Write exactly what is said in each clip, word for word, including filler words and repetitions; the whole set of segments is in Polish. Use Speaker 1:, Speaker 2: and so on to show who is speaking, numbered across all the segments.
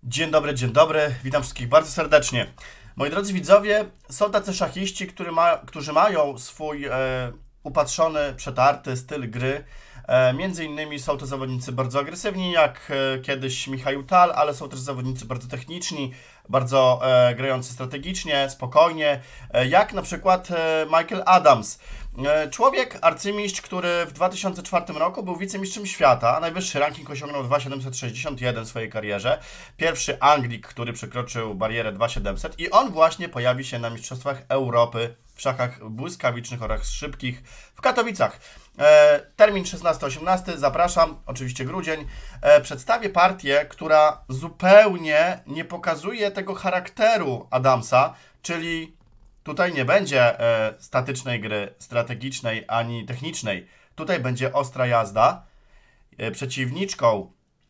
Speaker 1: Dzień dobry, dzień dobry, witam wszystkich bardzo serdecznie. Moi drodzy widzowie, są tacy szachiści, który ma, którzy mają swój e, upatrzony, przetarty styl gry. E, między innymi są to zawodnicy bardzo agresywni, jak e, kiedyś Michał Tal, ale są też zawodnicy bardzo techniczni, bardzo e, grający strategicznie, spokojnie, e, jak na przykład e, Michael Adams. Człowiek, arcymistrz, który w dwa tysiące czwartym roku był wicemistrzem świata, a najwyższy ranking osiągnął dwa tysiące siedemset sześćdziesiąt jeden w swojej karierze. Pierwszy Anglik, który przekroczył barierę dwa tysiące siedemset i on właśnie pojawi się na Mistrzostwach Europy w szachach błyskawicznych oraz szybkich w Katowicach. E, termin szesnasty osiemnasty, zapraszam, oczywiście grudzień. E, przedstawię partię, która zupełnie nie pokazuje tego charakteru Adamsa, czyli tutaj nie będzie e, statycznej gry, strategicznej ani technicznej. Tutaj będzie ostra jazda. E, przeciwniczką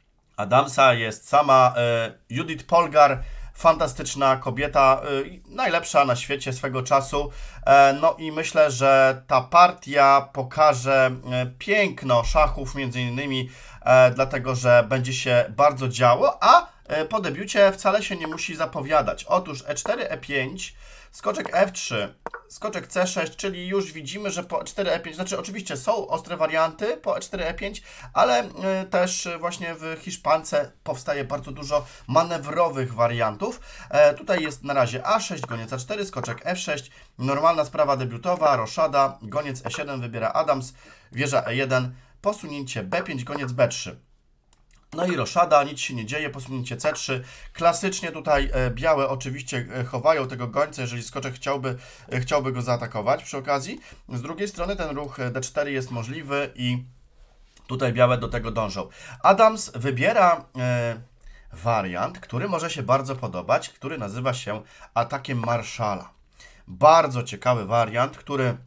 Speaker 1: Adamsa jest sama e, Judith Polgar, fantastyczna kobieta, e, najlepsza na świecie swego czasu. E, no i myślę, że ta partia pokaże e, piękno szachów, między innymi e, dlatego, że będzie się bardzo działo, a e, po debiucie wcale się nie musi zapowiadać. Otóż e cztery, e pięć, skoczek F trzy, skoczek C sześć, czyli już widzimy, że po E cztery, E pięć, znaczy oczywiście są ostre warianty po E cztery, E pięć, ale y, też właśnie w Hiszpance powstaje bardzo dużo manewrowych wariantów. E, tutaj jest na razie A sześć, goniec A cztery, skoczek F sześć, normalna sprawa debiutowa, roszada, goniec E siedem, wybiera Adams, wieża E jeden, posunięcie B pięć, goniec B trzy. No i roszada, nic się nie dzieje, posunięcie C trzy. Klasycznie tutaj e, białe oczywiście e, chowają tego gońca, jeżeli skoczek chciałby, e, chciałby go zaatakować przy okazji. Z drugiej strony ten ruch D cztery jest możliwy i tutaj białe do tego dążą. Adams wybiera e, wariant, który może się bardzo podobać, który nazywa się atakiem Marszala. Bardzo ciekawy wariant, który e,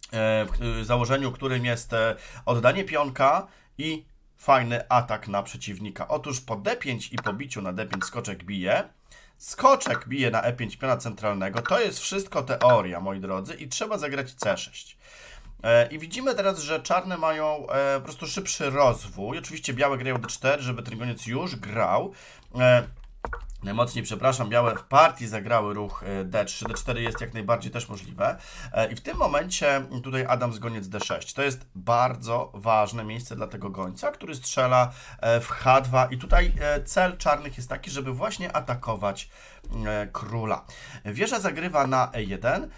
Speaker 1: w założeniu którym jest e, oddanie pionka i fajny atak na przeciwnika. Otóż po D pięć i po biciu na D pięć skoczek bije. Skoczek bije na E pięć piona centralnego. To jest wszystko teoria, moi drodzy. I trzeba zagrać C sześć. E, I widzimy teraz, że czarne mają e, po prostu szybszy rozwój. Oczywiście białe grają D cztery, żeby ten goniec już grał. E, Najmocniej, przepraszam, białe w partii zagrały ruch D trzy, D cztery jest jak najbardziej też możliwe. I w tym momencie tutaj Adams goniec D sześć. To jest bardzo ważne miejsce dla tego gońca, który strzela w H dwa i tutaj cel czarnych jest taki, żeby właśnie atakować króla. Wieża zagrywa na E jeden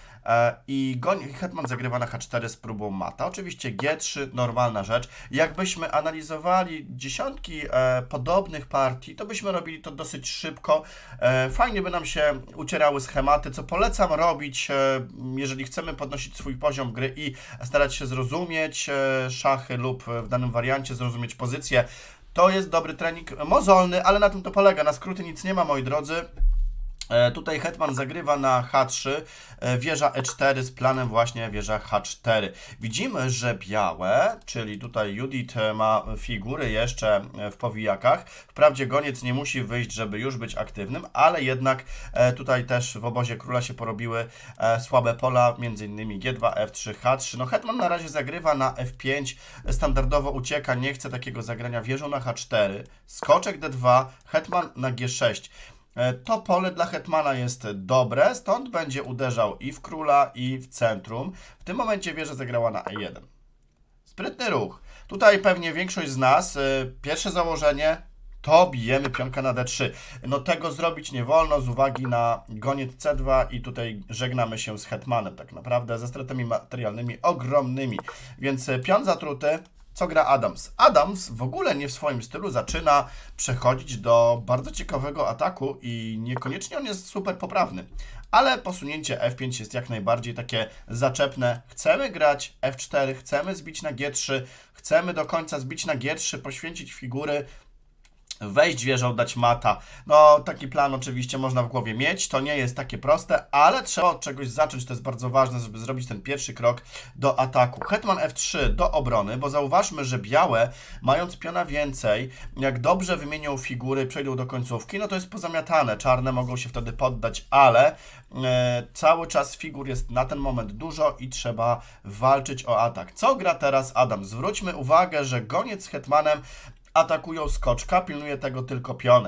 Speaker 1: i hetman zagrywa na H cztery z próbą mata. Oczywiście G trzy, normalna rzecz. Jakbyśmy analizowali dziesiątki e, podobnych partii, to byśmy robili to dosyć szybko. E, fajnie by nam się ucierały schematy, co polecam robić, e, jeżeli chcemy podnosić swój poziom gry i starać się zrozumieć e, szachy lub w danym wariancie zrozumieć pozycję. To jest dobry trening mozolny, ale na tym to polega. Na skróty nic nie ma, moi drodzy. Tutaj hetman zagrywa na H trzy, wieża E cztery z planem właśnie wieża H cztery. Widzimy, że białe, czyli tutaj Judith ma figury jeszcze w powijakach. Wprawdzie goniec nie musi wyjść, żeby już być aktywnym, ale jednak tutaj też w obozie króla się porobiły słabe pola, między innymi G dwa, F trzy, H trzy. No hetman na razie zagrywa na F pięć, standardowo ucieka, nie chce takiego zagrania wieżą na H cztery, skoczek D dwa, hetman na G sześć. To pole dla hetmana jest dobre, stąd będzie uderzał i w króla, i w centrum. W tym momencie wieża zagrała na E jeden. Sprytny ruch. Tutaj pewnie większość z nas, pierwsze założenie, to bijemy pionka na D trzy. No tego zrobić nie wolno z uwagi na goniec C dwa i tutaj żegnamy się z hetmanem tak naprawdę, ze stratami materialnymi ogromnymi. Więc pion zatruty. Co gra Adams? Adams w ogóle nie w swoim stylu zaczyna przechodzić do bardzo ciekawego ataku i niekoniecznie on jest super poprawny. Ale posunięcie F pięć jest jak najbardziej takie zaczepne. Chcemy grać F cztery, chcemy zbić na G trzy, chcemy do końca zbić na G trzy, poświęcić figury, wejść wieżą, dać mata. No taki plan oczywiście można w głowie mieć, to nie jest takie proste, ale trzeba od czegoś zacząć, to jest bardzo ważne, żeby zrobić ten pierwszy krok do ataku. Hetman F trzy do obrony, bo zauważmy, że białe, mając piona więcej, jak dobrze wymienią figury, przejdą do końcówki, no to jest pozamiatane, czarne mogą się wtedy poddać, ale e, cały czas figur jest na ten moment dużo i trzeba walczyć o atak. Co gra teraz Adam? Zwróćmy uwagę, że goniec z hetmanem atakują skoczka, pilnuje tego tylko pionek.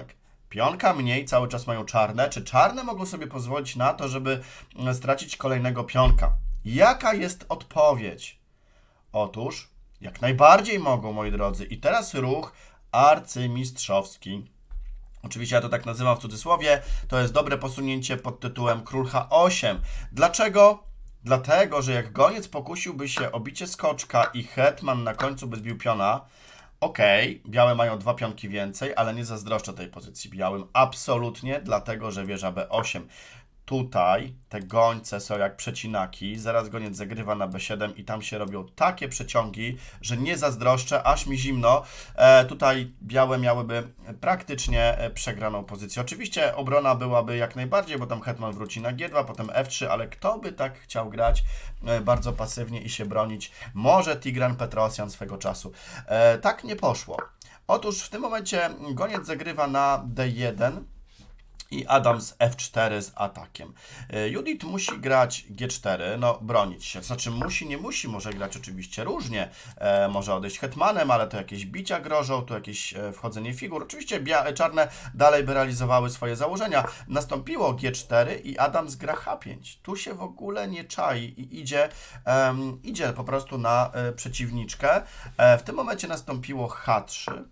Speaker 1: Pionka mniej, cały czas mają czarne. Czy czarne mogą sobie pozwolić na to, żeby stracić kolejnego pionka? Jaka jest odpowiedź? Otóż, jak najbardziej mogą, moi drodzy. I teraz ruch arcymistrzowski. Oczywiście ja to tak nazywam w cudzysłowie. To jest dobre posunięcie pod tytułem król H osiem. Dlaczego? Dlatego, że jak goniec pokusiłby się o bicie skoczka i hetman na końcu by zbił piona, okej, okay, białe mają dwa pionki więcej, ale nie zazdroszczę tej pozycji białym. Absolutnie, dlatego, że wieża B osiem. Tutaj te gońce są jak przecinaki, zaraz goniec zagrywa na B siedem i tam się robią takie przeciągi, że nie zazdroszczę, aż mi zimno. E, tutaj białe miałyby praktycznie przegraną pozycję. Oczywiście obrona byłaby jak najbardziej, bo tam hetman wróci na G dwa, potem F trzy, ale kto by tak chciał grać e, bardzo pasywnie i się bronić? Może Tigran Petrosjan swego czasu. E, tak nie poszło. Otóż w tym momencie goniec zagrywa na D jeden, i Adams F cztery z atakiem. Judith musi grać G cztery, no bronić się. Znaczy musi, nie musi, może grać oczywiście różnie. E, może odejść hetmanem, ale to jakieś bicia grożą, tu jakieś wchodzenie figur. Oczywiście czarne dalej by realizowały swoje założenia. Nastąpiło G cztery i Adams gra H pięć. Tu się w ogóle nie czai i idzie, um, idzie po prostu na e, przeciwniczkę. E, w tym momencie nastąpiło H trzy.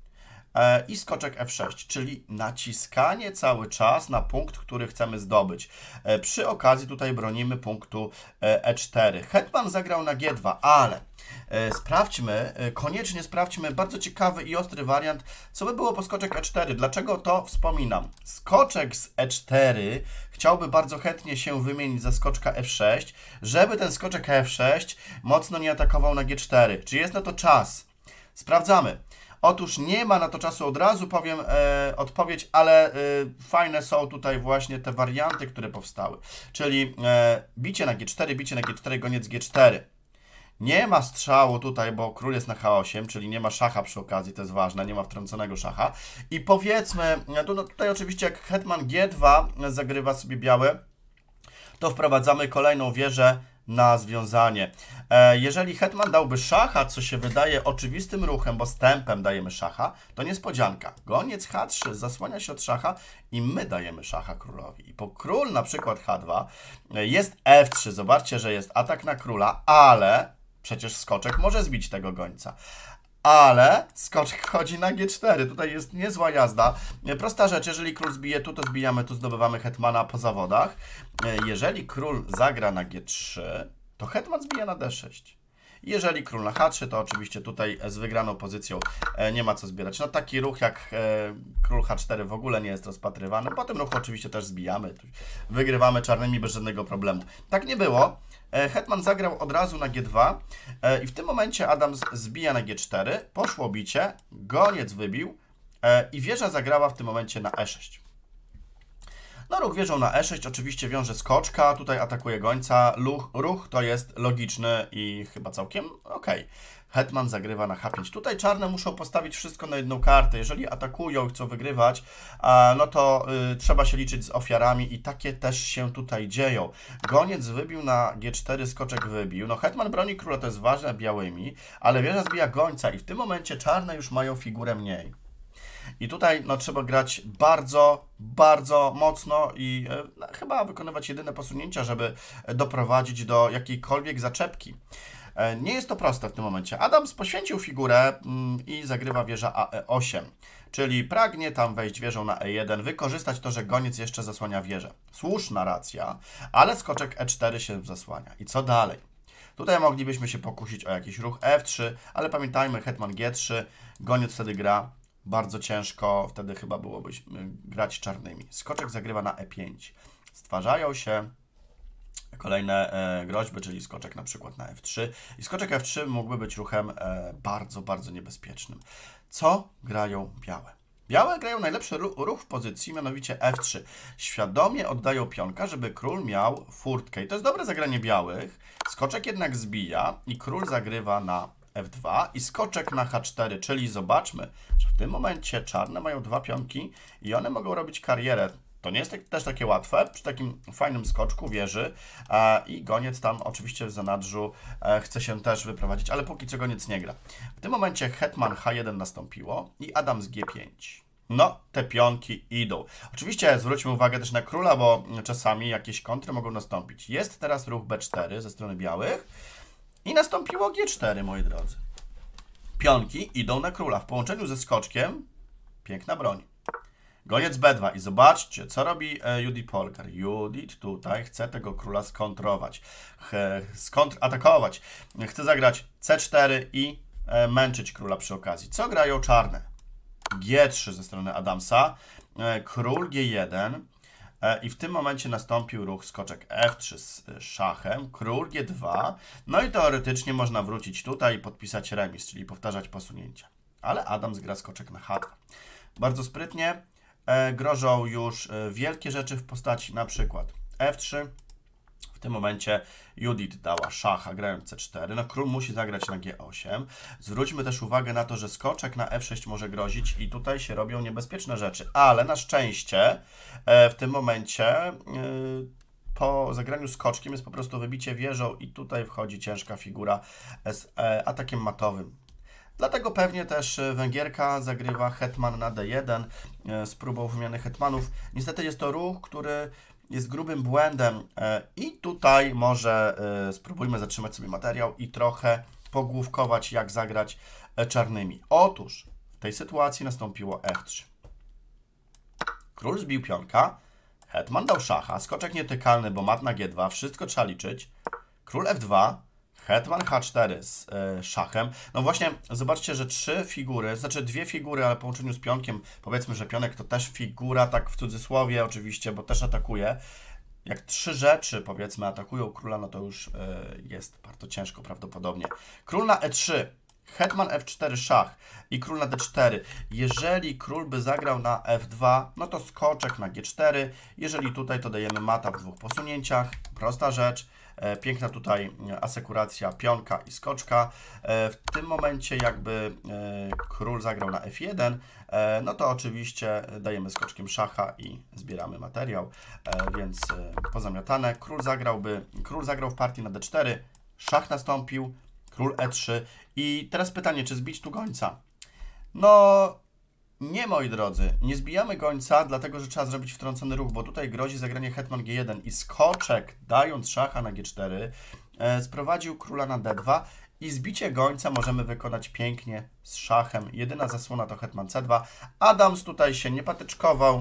Speaker 1: I skoczek F sześć, czyli naciskanie cały czas na punkt, który chcemy zdobyć. Przy okazji tutaj bronimy punktu E cztery. Hetman zagrał na G dwa, ale sprawdźmy, koniecznie sprawdźmy bardzo ciekawy i ostry wariant, co by było po skoczek E cztery. Dlaczego to wspominam? Skoczek z E cztery chciałby bardzo chętnie się wymienić za skoczka F sześć, żeby ten skoczek F sześć mocno nie atakował na G cztery. Czy jest na to czas? Sprawdzamy. Otóż nie ma na to czasu, od razu powiem e, odpowiedź, ale e, fajne są tutaj właśnie te warianty, które powstały. Czyli e, bicie na G cztery, bicie na G cztery, goniec G cztery. Nie ma strzału tutaj, bo król jest na H osiem, czyli nie ma szacha przy okazji, to jest ważne, nie ma wtrąconego szacha. I powiedzmy, tu, no tutaj oczywiście jak hetman G dwa zagrywa sobie białe, to wprowadzamy kolejną wieżę na związanie. E, jeżeli hetman dałby szacha, co się wydaje oczywistym ruchem, bo z tempem dajemy szacha, to niespodzianka. Goniec H trzy zasłania się od szacha i my dajemy szacha królowi. I po król na przykład H dwa jest F trzy. Zobaczcie, że jest atak na króla, ale przecież skoczek może zbić tego gońca. Ale skoczek chodzi na G cztery. Tutaj jest niezła jazda. Prosta rzecz, jeżeli król zbije tu, to zbijamy tu, zdobywamy hetmana po zawodach. Jeżeli król zagra na G trzy, to hetman zbija na D sześć. Jeżeli król na H trzy, to oczywiście tutaj z wygraną pozycją nie ma co zbierać. No taki ruch jak król H cztery w ogóle nie jest rozpatrywany. Po tym ruchu oczywiście też zbijamy. Wygrywamy czarnymi bez żadnego problemu. Tak nie było. Hetman zagrał od razu na G dwa i w tym momencie Adams zbija na G cztery, poszło bicie, goniec wybił i wieża zagrała w tym momencie na E sześć. No ruch wieżą na E sześć oczywiście wiąże skoczka, tutaj atakuje gońca, ruch, ruch to jest logiczny i chyba całkiem ok. Hetman zagrywa na H pięć. Tutaj czarne muszą postawić wszystko na jedną kartę. Jeżeli atakują i chcą wygrywać, no to y, trzeba się liczyć z ofiarami i takie też się tutaj dzieją. Goniec wybił na G cztery, skoczek wybił. No hetman broni króla, to jest ważne, białymi, ale wieża zbija gońca i w tym momencie czarne już mają figurę mniej. I tutaj no, trzeba grać bardzo, bardzo mocno i no, chyba wykonywać jedyne posunięcia, żeby doprowadzić do jakiejkolwiek zaczepki. Nie jest to proste w tym momencie. Adams poświęcił figurę i zagrywa wieża A E osiem, czyli pragnie tam wejść wieżą na E jeden, wykorzystać to, że goniec jeszcze zasłania wieżę. Słuszna racja, ale skoczek E cztery się zasłania. I co dalej? Tutaj moglibyśmy się pokusić o jakiś ruch F trzy, ale pamiętajmy, hetman G trzy, goniec wtedy gra bardzo ciężko, wtedy chyba byłoby grać czarnymi. Skoczek zagrywa na E pięć. Stwarzają się kolejne e, groźby, czyli skoczek na przykład na F trzy. I skoczek F trzy mógłby być ruchem e, bardzo, bardzo niebezpiecznym. Co grają białe? Białe grają najlepszy ruch w pozycji, mianowicie F trzy. Świadomie oddają pionka, żeby król miał furtkę. I to jest dobre zagranie białych. Skoczek jednak zbija i król zagrywa na F dwa i skoczek na H cztery, czyli zobaczmy, że w tym momencie czarne mają dwa pionki i one mogą robić karierę. To nie jest tak, też takie łatwe, przy takim fajnym skoczku wieży e, i goniec tam oczywiście w zanadrzu e, chce się też wyprowadzić, ale póki co goniec nie gra. W tym momencie hetman H jeden nastąpiło i Adams G pięć. No, te pionki idą. Oczywiście zwróćmy uwagę też na króla, bo czasami jakieś kontry mogą nastąpić. Jest teraz ruch B cztery ze strony białych i nastąpiło G cztery, moi drodzy. Pionki idą na króla. W połączeniu ze skoczkiem piękna broń. Goniec B dwa i zobaczcie, co robi e, Judith Polgar. Judith tutaj chce tego króla skontrować, Ch skontratakować. Chce zagrać C cztery i e, męczyć króla przy okazji. Co grają czarne? G trzy ze strony Adamsa, e, król G jeden e, i w tym momencie nastąpił ruch skoczek F trzy z e, szachem, król G dwa, no i teoretycznie można wrócić tutaj i podpisać remis, czyli powtarzać posunięcia. Ale Adams gra skoczek na H dwa. Bardzo sprytnie. E, grożą już e, wielkie rzeczy w postaci na przykład F trzy. W tym momencie Judith dała szacha, grając C cztery. No król musi zagrać na G osiem. Zwróćmy też uwagę na to, że skoczek na F sześć może grozić i tutaj się robią niebezpieczne rzeczy. Ale na szczęście e, w tym momencie e, po zagraniu skoczkiem jest po prostu wybicie wieżą i tutaj wchodzi ciężka figura z e, atakiem matowym. Dlatego pewnie też Węgierka zagrywa hetman na D jeden z próbą wymiany hetmanów. Niestety jest to ruch, który jest grubym błędem i tutaj może spróbujmy zatrzymać sobie materiał i trochę pogłówkować, jak zagrać czarnymi. Otóż w tej sytuacji nastąpiło F trzy. Król zbił pionka, hetman dał szacha, skoczek nietykalny, bo mat na G dwa, wszystko trzeba liczyć. Król F dwa. Hetman H cztery z y, szachem. No właśnie, zobaczcie, że trzy figury, znaczy dwie figury, ale w połączeniu z pionkiem, powiedzmy, że pionek to też figura, tak w cudzysłowie oczywiście, bo też atakuje. Jak trzy rzeczy, powiedzmy, atakują króla, no to już y, jest bardzo ciężko prawdopodobnie. Król na E trzy, hetman F cztery szach i król na D cztery. Jeżeli król by zagrał na F dwa, no to skoczek na G cztery. Jeżeli tutaj, to dajemy mata w dwóch posunięciach. Prosta rzecz. Piękna tutaj asekuracja pionka i skoczka. W tym momencie jakby król zagrał na F jeden, no to oczywiście dajemy skoczkiem szacha i zbieramy materiał, więc pozamiatane. Król zagrałby, król zagrał w partii na D cztery, szach nastąpił, król E trzy i teraz pytanie, czy zbić tu gońca? No nie, moi drodzy, nie zbijamy gońca, dlatego że trzeba zrobić wtrącony ruch, bo tutaj grozi zagranie hetman G jeden i skoczek, dając szacha na G cztery, e, sprowadził króla na D dwa i zbicie gońca możemy wykonać pięknie z szachem. Jedyna zasłona to hetman C dwa. Adams tutaj się nie patyczkował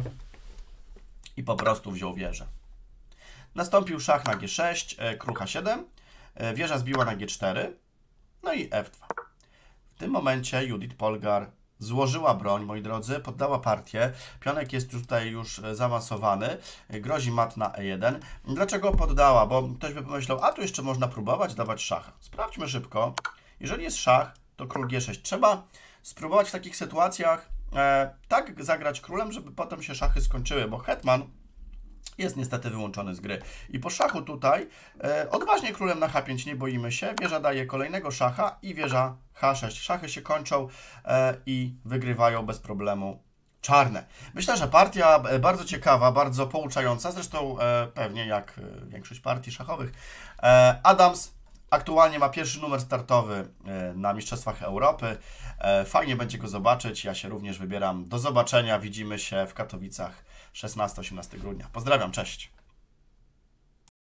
Speaker 1: i po prostu wziął wieżę. Nastąpił szach na G sześć, e, król H siedem, e, wieża zbiła na G cztery, no i F dwa. W tym momencie Judith Polgar złożyła broń, moi drodzy, poddała partię. Pionek jest tutaj już zaawansowany. Grozi mat na E jeden. Dlaczego poddała? Bo ktoś by pomyślał, a tu jeszcze można próbować dawać szacha. Sprawdźmy szybko. Jeżeli jest szach, to król G sześć. Trzeba spróbować w takich sytuacjach e, tak zagrać królem, żeby potem się szachy skończyły, bo hetman jest niestety wyłączony z gry. I po szachu tutaj e, odważnie królem na H pięć, nie boimy się. Wieża daje kolejnego szacha i wieża H sześć. Szachy się kończą e, i wygrywają bez problemu czarne. Myślę, że partia bardzo ciekawa, bardzo pouczająca, zresztą e, pewnie jak e, większość partii szachowych. E, Adams aktualnie ma pierwszy numer startowy e, na Mistrzostwach Europy. E, fajnie będzie go zobaczyć. Ja się również wybieram. Do zobaczenia. Widzimy się w Katowicach szesnastego osiemnastego grudnia. Pozdrawiam, cześć.